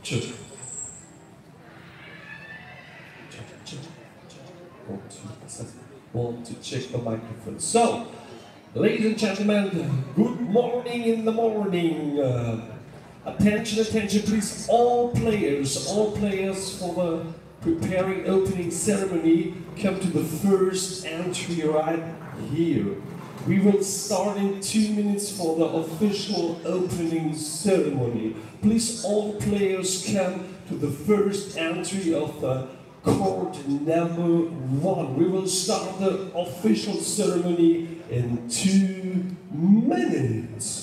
Check. Check. Want to check the microphone. So, ladies and gentlemen, good morning in the morning. Attention, attention, please. All players for the preparing opening ceremony, come to the first entry right here. We will start in 2 minutes for the official opening ceremony. Please, all players come to the first entry of the court number 1. We will start the official ceremony in 2 minutes.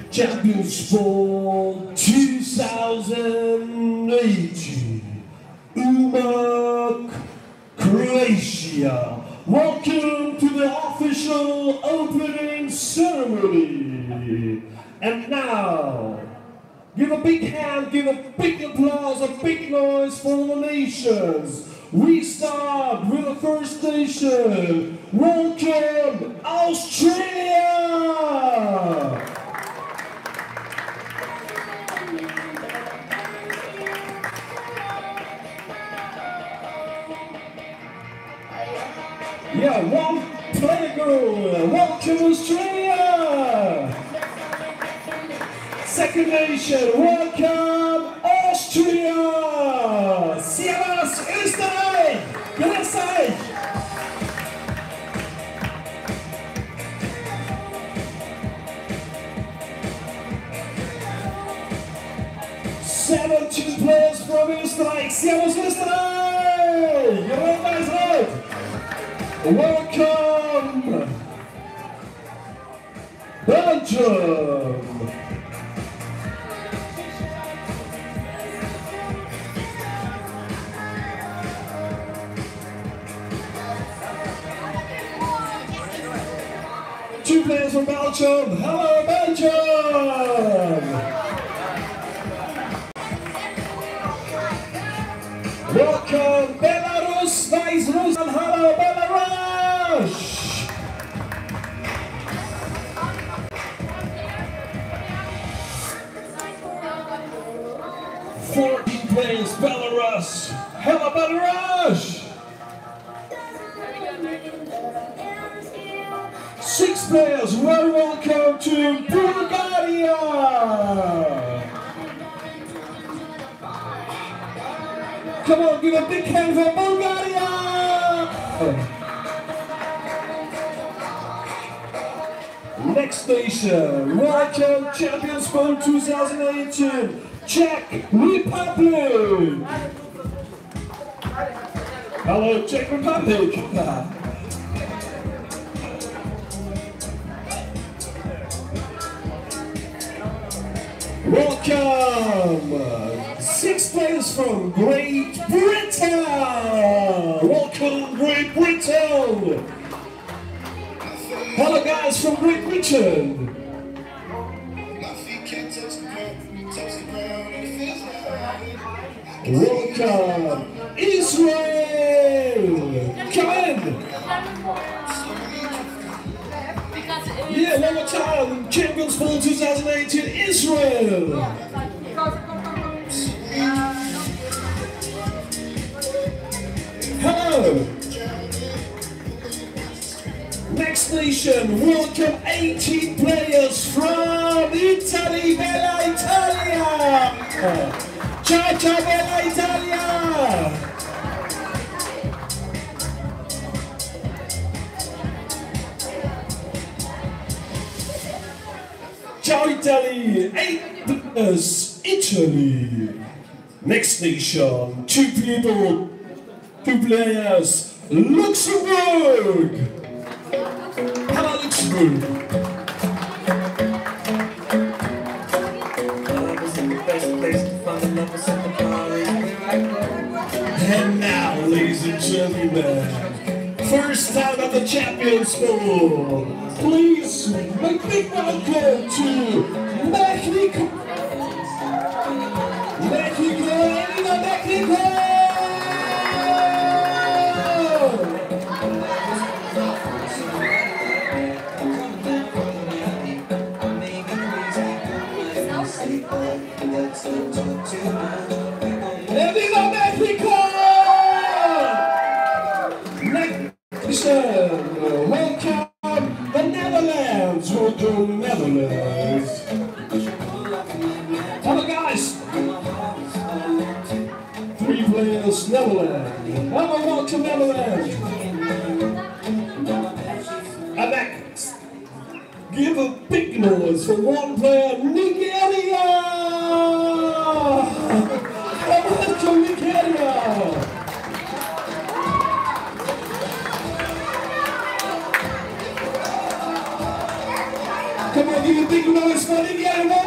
champions for 2018, Umag, Croatia. Welcome to the official opening ceremony. And now, give a big hand, give a big applause, a big noise for the nations. We start with the first nation. Welcome, Australia! Yeah, one player girl. Welcome, Australia! Second nation, welcome, Austria! Servus, Österreich! Grüß euch! Seventeen players from Österreich. Servus, Österreich! You're guys right! Welcome, Belgium! Two players from Belgium. Hello, Belgium! Welcome, Belarus, Weißrussland. Hello, Belarus! 14 players, Belarus. Hello, Belarus! 6 players, well, welcome to Bulgaria! Come on, give a big hand for Bulgaria! Next nation, welcome Champions for 2018, Czech Republic! Hello, Czech Republic! Welcome! 6 players from Great Britain! Welcome, Great Britain! Hello guys from Great Britain! Welcome, Israel! Come in! Yeah, one more time, Champions for 2018, Israel! Hello! Next nation, welcome 18 players from Italy, Bella Italia! Ciao, ciao, Bella Italia! Ciao Italy! 8 players, Italy! Next nation, 2 people, 2 players, Luxembourg! Hello Luxembourg! And now, ladies and gentlemen, first time at the Champions Bowl, please make big welcome to Mexico! Mexico! ¡Viva México! Next, welcome the Netherlands. Welcome the Netherlands. Hello guys. 3 players, Netherlands. Hello, welcome Netherlands. And next, give a big noise for 1 player, Nigeria. Welcome Nigeria! Come on, give a big noise for Olivia and one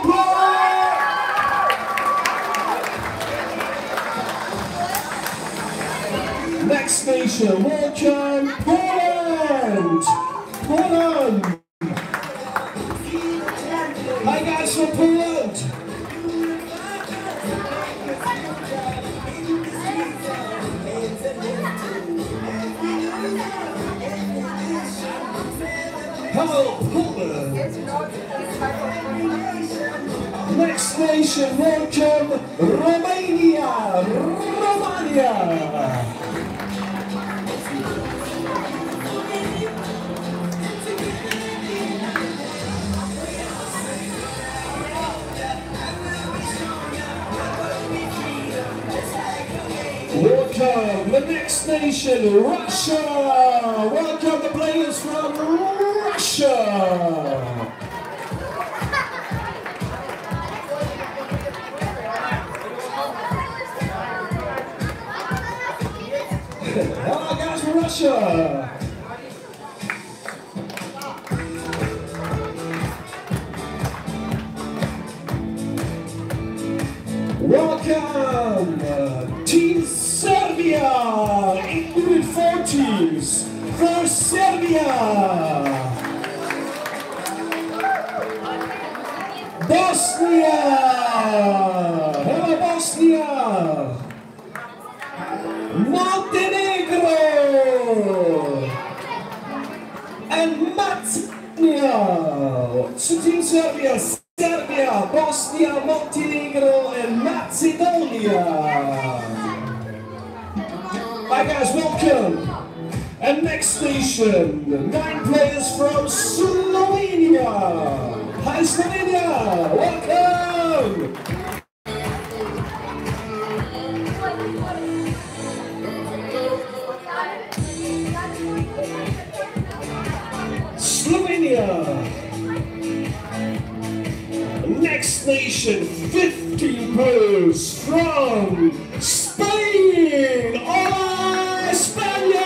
more. Next nation, welcome Poland! Poland! Hi guys from Poland! Hello, Poland! Next nation, welcome Romania! Romania! Welcome the next nation, Russia! Welcome the players from Russia! Hello guys from Russia! Welcome Team Serbia! Included 4 teams for Serbia! Bosnia! Hello Bosnia! Montenegro! And Macedonia! So Team Serbia, Serbia, Bosnia, Montenegro and Macedonia! Hi guys, welcome! And next nation, 9 players from Slovenia! Hi Slovenia! Welcome! Slovenia! Next nation, 15 players from Spain! Hola, España!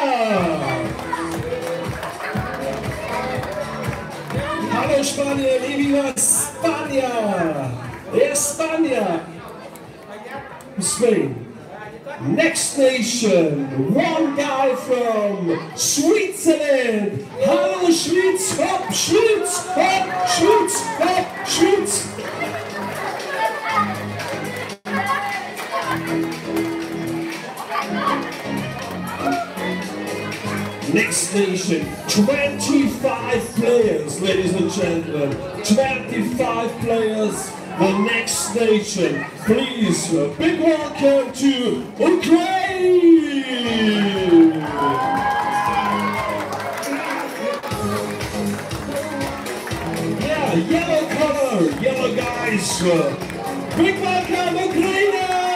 Hallo España, viva España! España! Spain. Next nation, 1 guy from Switzerland. Hallo Schweiz, hop, Schweiz, hop, Schweiz, hop, Schweiz. Next nation, 25 players, ladies and gentlemen. 25 players. The next nation, please, a big welcome to Ukraine! Yeah, yellow color, yellow guys. Big welcome, Ukraine!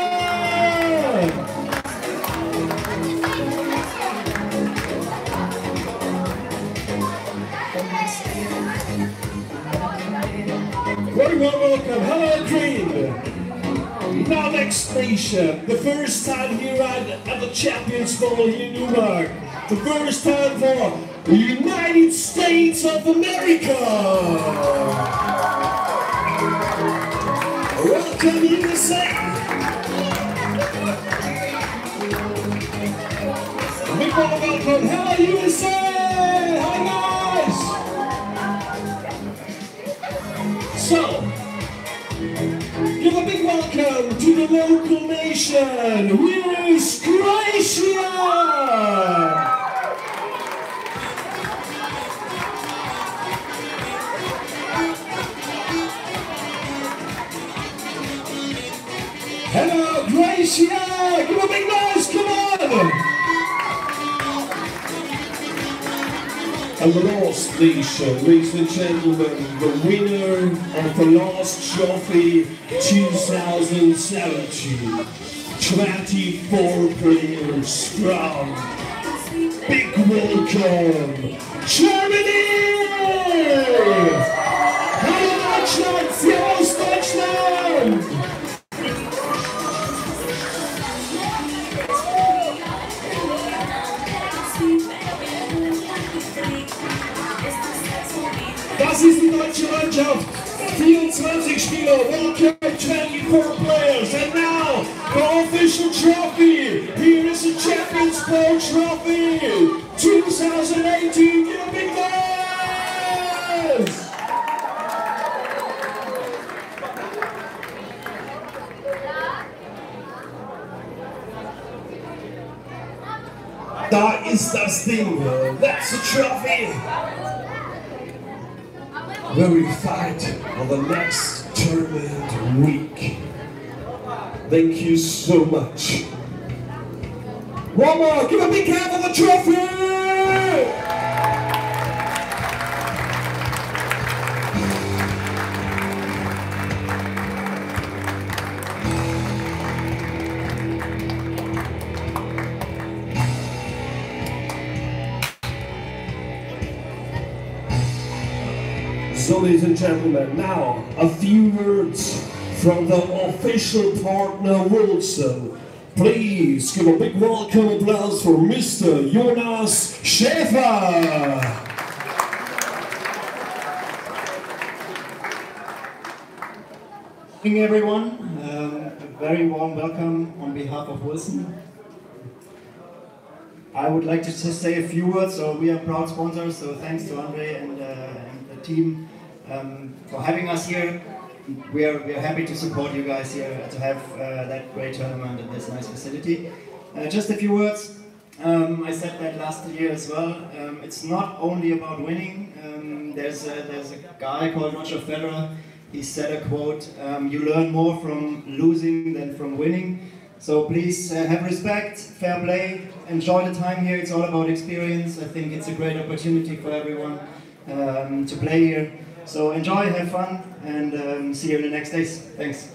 Very well welcome, hello Ukraine! Now next nation, the first time here at the Champions Bowl here in Newmark. The first time for the United States of America! Welcome USA! Big welcome, hello USA! Hi guys! So, give a big welcome to the local nation. Here is Croatia! Hello, Croatia! Give a big noise, come on! And the last nation, ladies and gentlemen, the winner of the last trophy 2017. 24 players from big welcome, Germany! Hallo Deutschland, Servus Deutschland! Das ist die deutsche Mannschaft. 24 Spieler, World Cup 24 players. And now, the official trophy. Here is the Champions Bowl Trophy 2018 European Games. Da ist das Ding. That's the trophy. Where we fight on the next tournament week. Thank you so much. One more, give a big hand for the trophy! So, ladies and gentlemen, now a few words from the official partner Wilson. Please give a big welcome applause for Mr. Jonas Schäfer. Good morning, everyone. A very warm welcome on behalf of Wilson. I would like to just say a few words. So we are proud sponsors. So thanks to Andre and the team for having us here. We are happy to support you guys here to have that great tournament at this nice facility. Just a few words. I said that last year as well. It's not only about winning. There's a guy called Roger Federer. He said a quote: "You learn more from losing than from winning." So please have respect, fair play, enjoy the time here. It's all about experience. I think it's a great opportunity for everyone to play here. So enjoy, have fun, and see you in the next days. Thanks.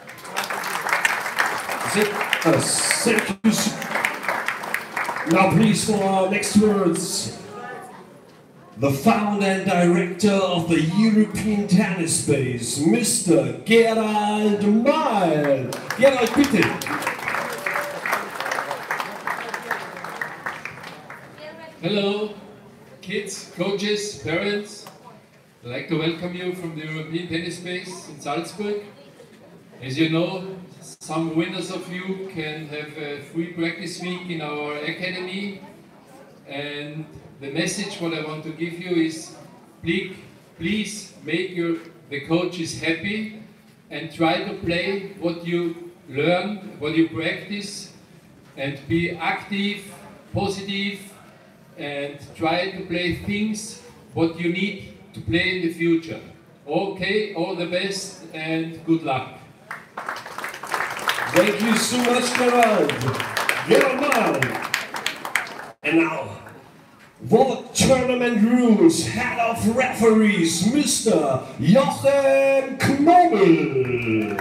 Thank you. Now please for our next words. The founder and director of the European Tennis Space, Mr. Gerald Mayer. Gerald, bitte. Hello, kids, coaches, parents. I'd like to welcome you from the European Tennis Space in Salzburg. As you know, some winners of you can have a free practice week in our academy. And the message what I want to give you is, please make the coaches happy and try to play what you learn, what you practice, and be active, positive, and try to play things what you need to play in the future. Okay, all the best and good luck. Thank you so much, Gerald. Gerald. And now, for the tournament rules, head of referees, Mr. Jochen Knobel.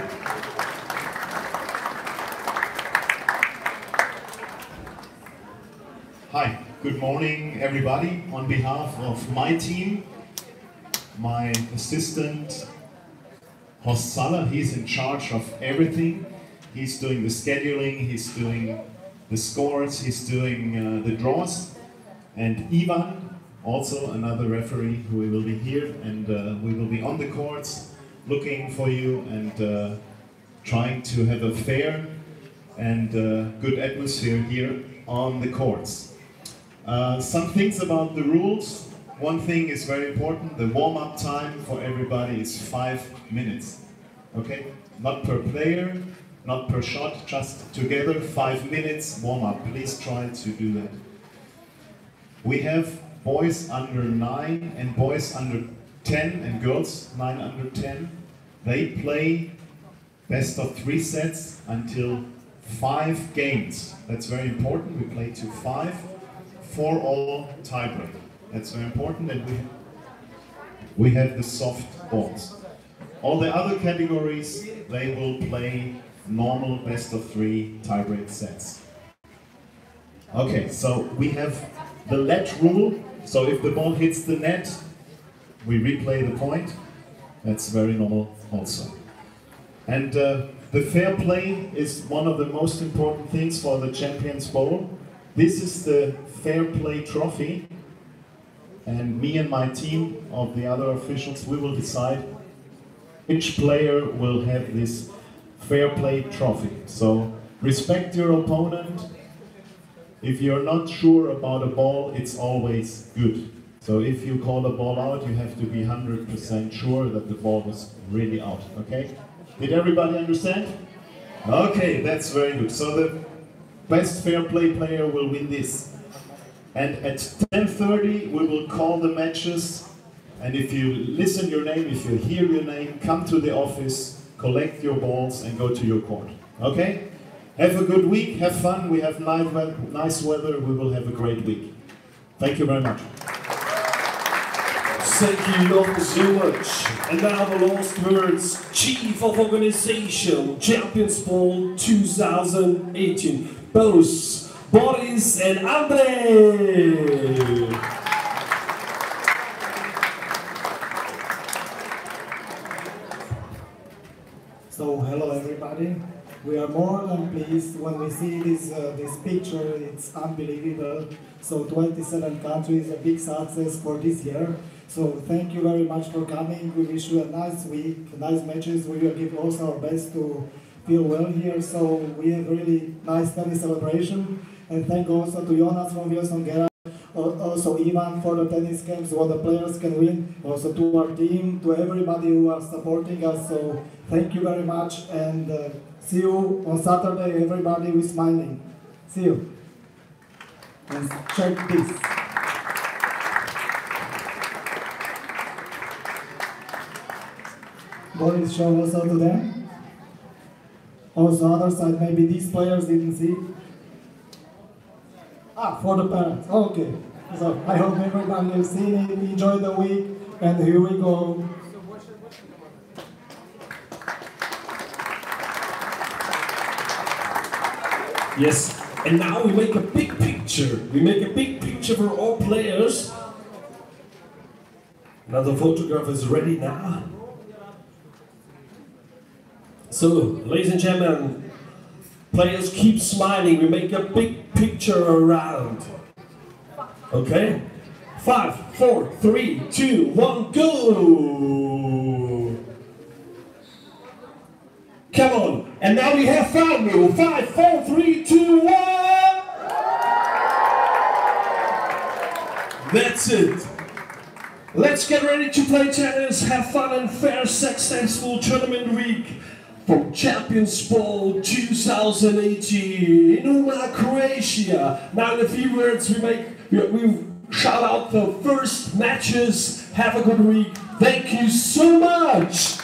Hi, good morning everybody. On behalf of my team, my assistant Horst Saller, he's in charge of everything. He's doing the scheduling, he's doing the scores, he's doing the draws. And Ivan, also another referee who will be here, and we will be on the courts looking for you and trying to have a fair and good atmosphere here on the courts. Some things about the rules. One thing is very important: the warm-up time for everybody is 5 minutes. Okay? Not per player, not per shot, just together 5 minutes warm-up. Please try to do that. We have boys under 9 and boys under 10 and girls 9 under 10. They play best of 3 sets until 5 games. That's very important. We play to 5 for all tiebreak. That's very important, and we have the soft balls. All the other categories, they will play normal best of 3 tiebreak sets. Okay, so we have the let rule. So if the ball hits the net, we replay the point. That's very normal also. And the fair play is one of the most important things for the Champions Bowl. This is the Fair Play Trophy. and me and my team of the other officials, we will decide which player will have this fair play trophy. So respect your opponent. If you're not sure about a ball, it's always good. So if you call a ball out, you have to be 100% sure that the ball was really out, okay? Did everybody understand? Okay, that's very good. So the best fair play player will win this. And at 10:30 we will call the matches, and if you listen your name, if you hear your name, come to the office, collect your balls and go to your court. Okay? Have a good week, have fun, we have nice weather, we will have a great week. Thank you very much. Thank you, Jochen, so much. And now the last words, Chief of Organization, Champions Ball 2018, both Boris and Andrei. So hello everybody. We are more than pleased when we see this picture. It's unbelievable. So 27 countries, a big success for this year. So thank you very much for coming. We wish you a nice week, nice matches. We will give also our best to feel well here. So we have really nice tennis celebration. And thank also to Jonas from Vilsongera, also Ivan for the tennis games, what the players can win, also to our team, to everybody who are supporting us. So thank you very much, and see you on Saturday, everybody with smiling. See you. And check this. Boris, show also to them. Also other side, maybe these players didn't see. For the parents. Okay. So I hope everybody has seen it, enjoy the week, and here we go. Yes, and now we make a big picture. We make a big picture for all players. Now the photograph is ready now. So, ladies and gentlemen, players keep smiling. We make a big picture around. Okay? 5, 4, 3, 2, 1, go! Come on. And now we have fun. 5, 4, 3, 2, 1. That's it. Let's get ready to play tennis, have fun and fair, successful tournament week from Champions Ball 2018 in Umag, Croatia. Now in a few words we shout out the first matches. Have a good week. Thank you so much.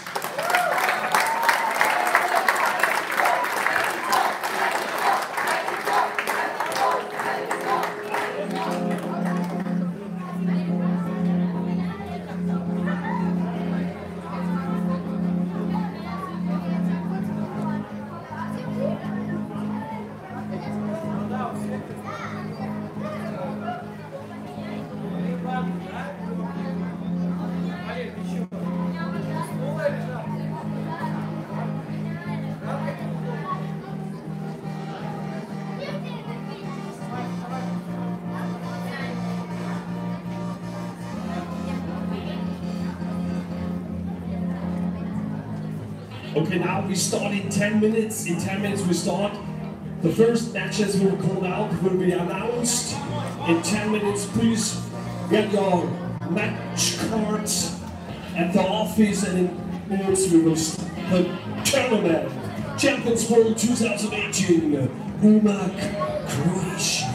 Okay, now we start in 10 minutes. In 10 minutes we start. The first matches will call out, will be announced. In 10 minutes, please get your match cards at the office, and in minutes we will start the tournament. Champions Ball 2018, Umag, Croatia.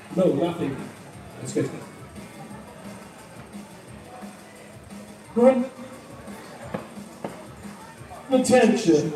No, nothing. That's good. Good. Attention.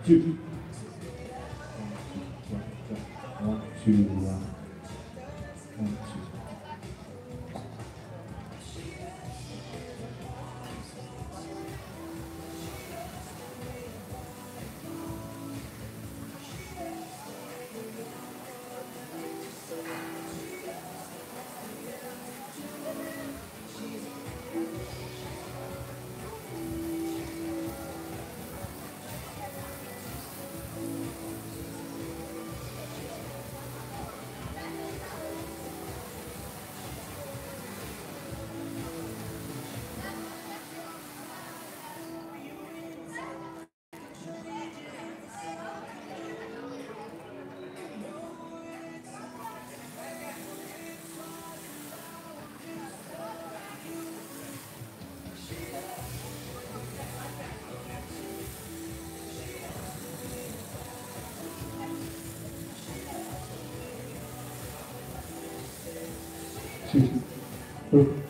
2. 1, 2, 1. 1, 2. Two.